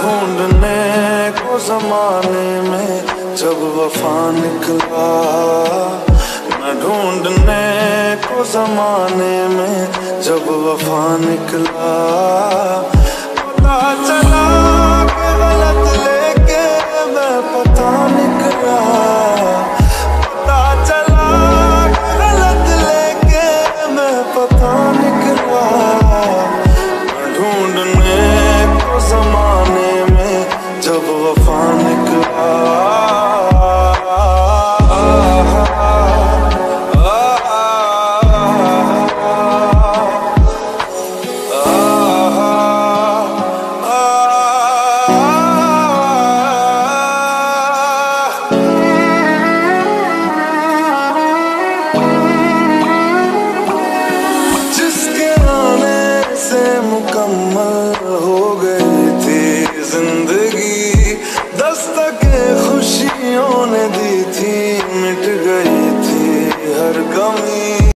ढूंढने को जमाने में जब वफा निकला, मैं ढूंढने को जमाने में जब वफा निकला। पता चला कि गलत लेके मैं पता निकला, पता चला कि गलत लेके मैं पता निकला। मैं ढूंढने को जमाने में जब वफा निकला। मुकम्मल हो गई थी जिंदगी, दस्तके खुशियों ने दी थी, मिट गई थी हर गमी।